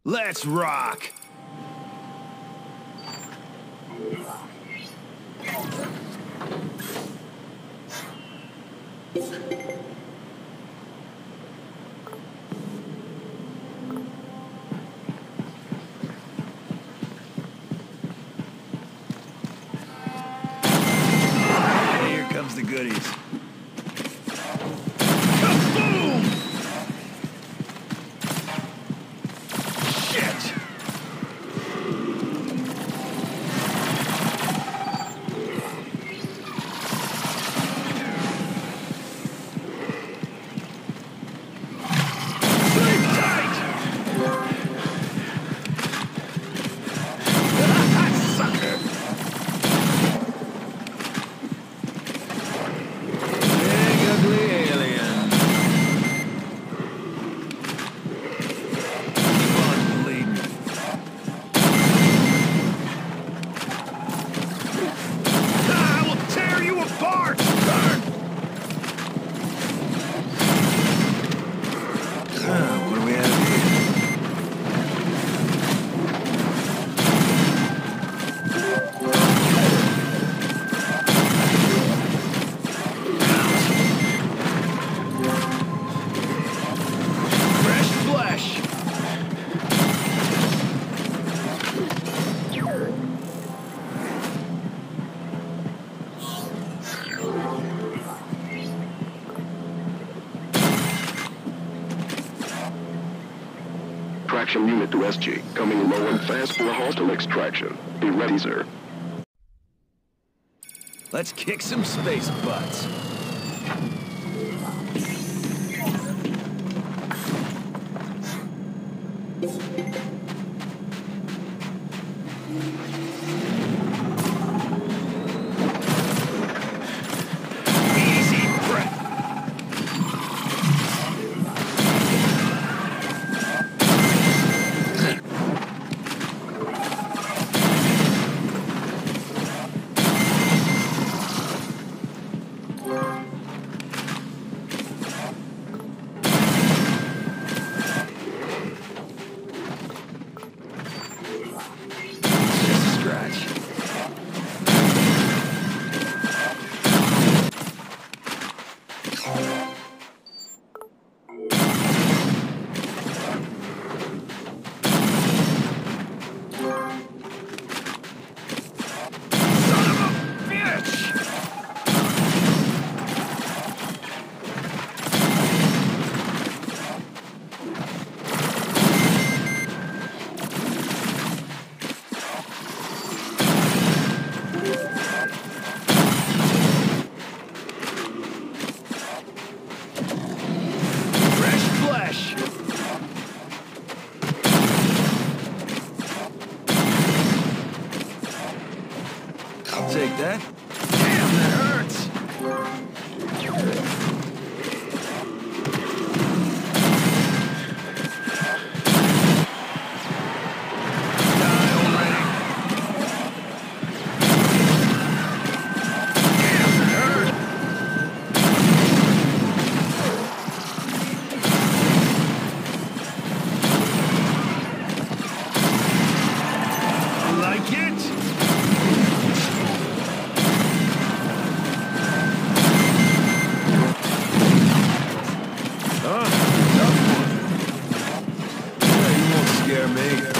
Let's rock! Here comes the goodies. Kaboom! Shit! Sleep tight! Sucker! Big ugly alien. Keep on bleeding. I will tear you apart! What do we have here? Fresh flesh! Traction unit to SG. Coming low and fast for hostile extraction. Be ready, sir. Let's kick some space butts. Easy breath. Just a scratch. Son of a bitch! Fresh flesh! I'll take that. Damn, that hurts! Die already! Damn, that hurt! Like it? Huh? Tough one. Yeah, you won't scare me.